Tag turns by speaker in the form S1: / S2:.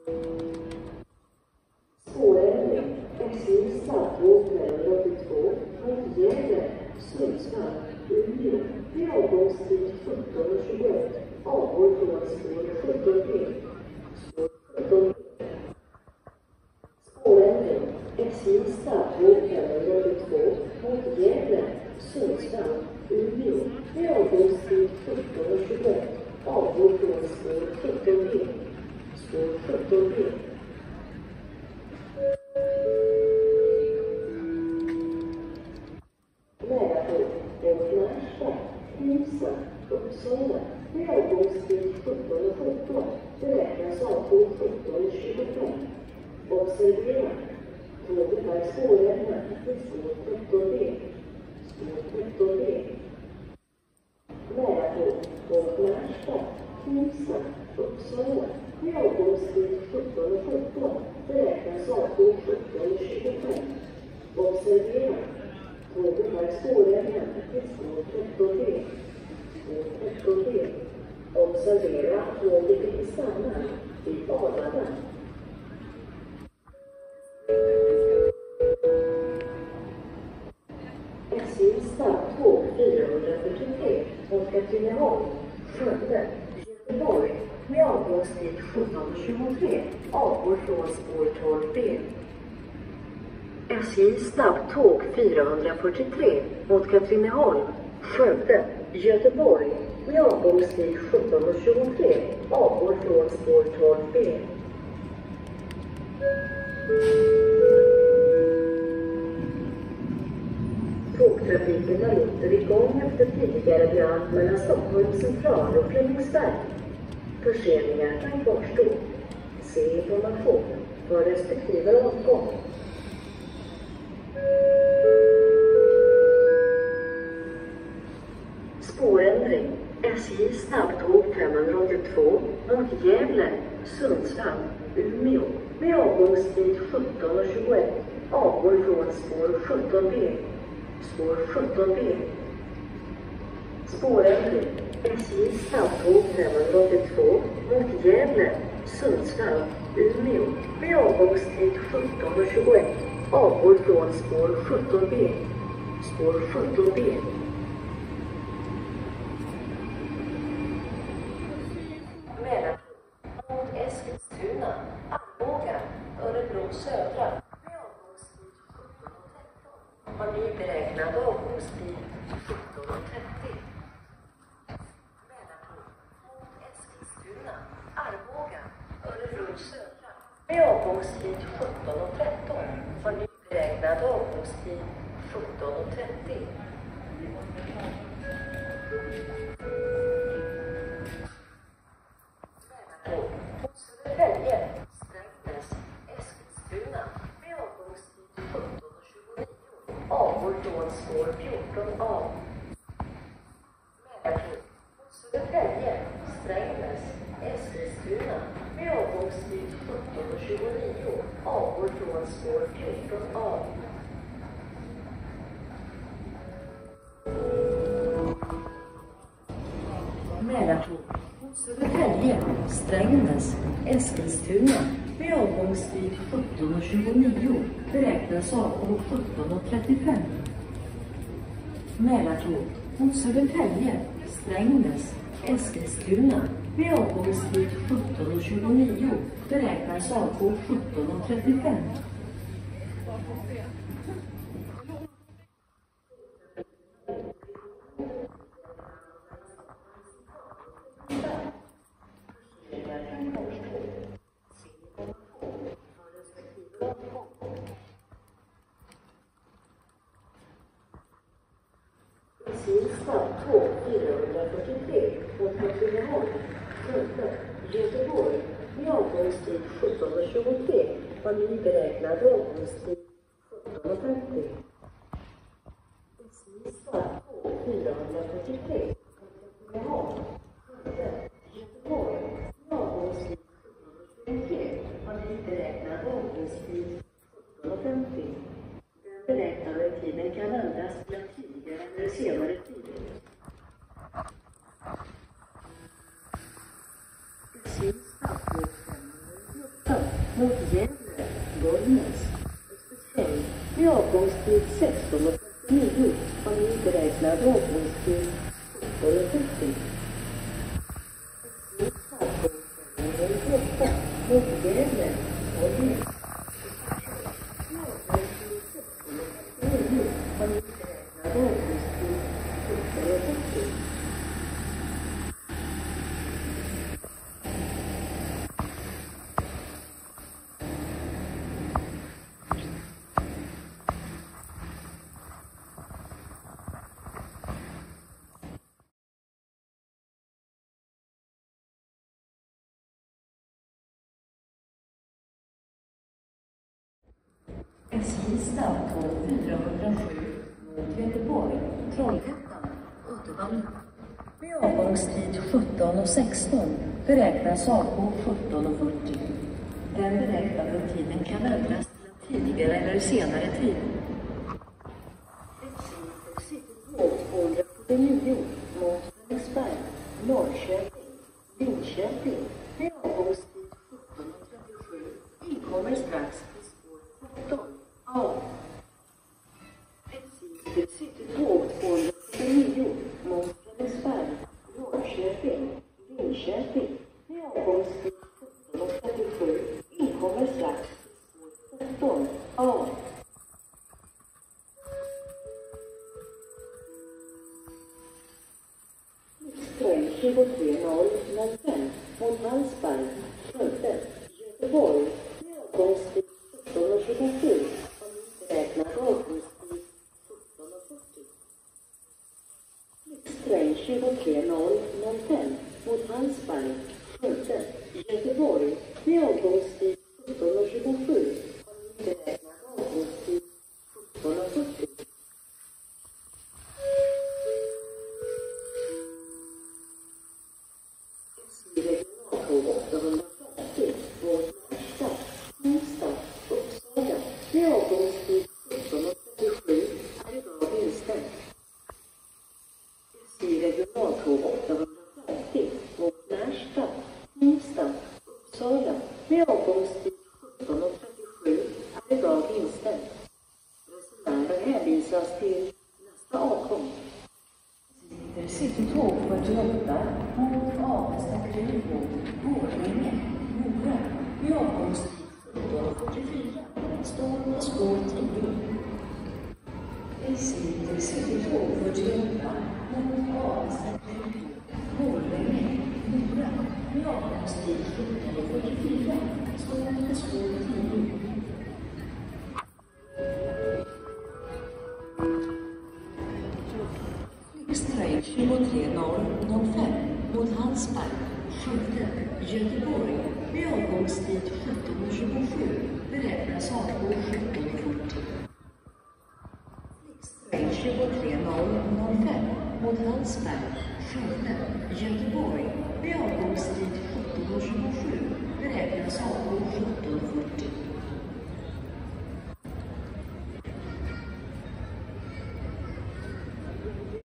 S1: Spårändring. SJ snabbtåg 582 mot Gävle, Sundsvall, Umeå med avgångstid 17:21. Avgår från spår 17B. Spår 17B. Spårändring. SJ snabbtåg 582 mot Gävle, Sundsvall, Umeå med avgångstid 17:21. Avgår från spår 17B. Spår 17B. Massor och Massor, Knivsta, Uppsala med avgångstid 17:17. Beräknas avgå 17:25. Observera. Tåget är spårändringar till spår 17B. Spår 17B. Massor och Massor, Knivsta, Uppsala med avgångstid 17:17. Beräknas avgå 17:25. Observera. Tåget är spårändringar till spår 17B. Spår 17B. Observera att tåget stannar vid Arlanda. SJ snabbtåg 443 mot Katrineholm, Skövde, Göteborg med avgångstid 17:23. Avgår från spår 12B. SJ snabbtåg 443 mot Katrineholm, Skövde, Göteborg med avgångstid 17:23. Avgår från spår 12B. Tågtrafiken är åter igång efter tidigare brand mellan Stockholms Central och Flemingsberg. Förseningar kan kvarstå. Se information för respektive avgång. Spårändring. SJ snabbtåg 582 mot Gävle, Sundsvall, Umeå med avgångstid 17:21. Avgår från spår 17B. Spår 17B. Spårändring. SJ snabbtåg 582 mot Gävle, Sundsvall, Umeå med avgångstid 17:21. Avgår från spår 17B. Spår 17B. Mot Eskilstuna, Arboga, Örebro södra med avgångstid 17:13. Har ny beräknad avgångstid 17:30. Mot Eskilstuna, Arboga, Örebro södra med avgångstid 17:13. Har ny beräknad avgångstid 17:30. Södertälje, Strängnäs, Eskilstuna med avgångstid 17:29. Avgår från spår 14A. Mälartåg mot Södertälje, Strängnäs, Eskilstuna med avgångstid 17:29. Avgår från spår 14A. Mälartåg mot Södertälje, Strängnäs, Eskilstuna med avgångstid 17:29. Beräknas avgå 17:35. Mälartåg mot Södertälje, Strängnäs, Eskilstuna med avgångstid 17:29. Beräknas avgå 17:35. Snabbtåg 443 mot Katrineholm, Skövde, Göteborg med avgångstid 17:23. Har ny beräknad avgångstid 17:50. Snabbtåg 443 mot Katrineholm, Skövde, Göteborg med avgångstid 17:23. Har ny beräknad avgångstid 17:50. Den beräknade tiden kan ändras till en tidigare eller senare tid. mot Gävle, Bollnäs, Östersund med avgångstid 16:49 och nyberäknad avgångstid 17:40. Mot Gävle, Bollnäs, SJ snabbtåg 407 mot Göteborg, Trollhättan, Uddevalla. Med avgångstid 17:16 beräknas avgå 17:40. Den beräknade tiden kan ändras till en tidigare eller senare tid. SJ Citytåg 249 mot Vänersberg, Norrköping, Linköping. Med avgångstid 17:37 inkommer strax till spår 13. A. SJ Citytåg 249 mot Vänersberg, Norrköping, Linköping. Med avgångstid 17:37 inkommer strax till spår 13. A. Ström 23005 mot Hallsberg, Skövde, Göteborg. Med avgångstid 17:27 och nyberäknad avgångstid 17:40. Ström 23005 mot Hallsberg, Skövde, Göteborg. Med avgångstid 17:27 och nyberäknad avgångstid 17:40. Regionaltåg 850 mot Märsta, Knivsta, Uppsala. Med avgångstid 17:37 är idag inställt. SJ Regionaltåg 850 mot Märsta, Knivsta, Uppsala. Med avgångstid 17:37 är idag inställt. Resenärer hänvisas till nästa avgång. Citytåg 48 mot Avesta, Borlänge, Mora. Med avgångstid 17:44. Står på spår 10. SJ Citytåg 48 mot Avesta, Borlänge, Mora. Med avgångstid 17:44. Står på spår 10. Train 23005 mot Hallsberg, Skövde, Göteborg. Med avgångstid 17:27 beräknas avgå 17:40. Train 23005 mot Hallsberg, Skövde, Göteborg. Med avgångstid 17:27